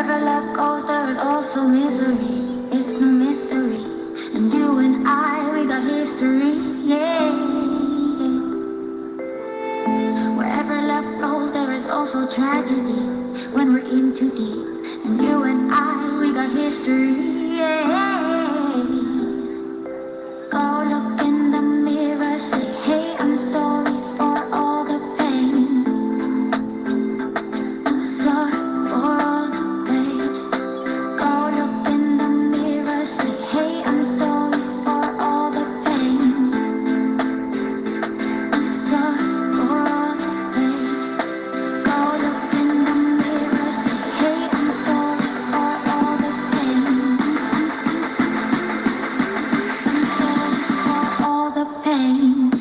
Wherever love goes, there is also misery. It's no mystery. And you and I, we got history. Yeah. Wherever love flows, there is also tragedy. When we're in too deep. And you and I, we got history. Yeah. Go look in the mirror, say, hey, I'm sorry for all the pain. I'm sorry for all the pain. Go look in the mirror, say, hey, I'm sorry for all the pain. I'm sorry for all the pain. Go look in the mirror, say, hey, I'm sorry for all the pain. I'm sorry for all the pain.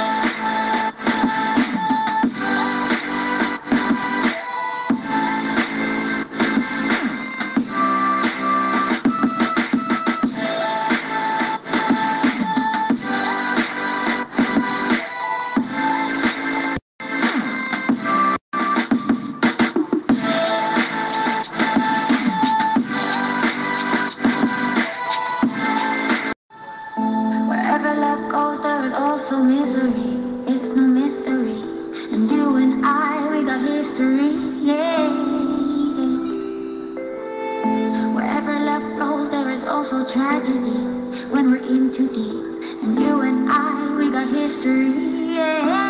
Wherever love goes, there is also misery. It's no mystery. And you and I, we got history. Yeah. Wherever love flows, there is also tragedy. When we're in too deep. And you and I, we got history. Yeah.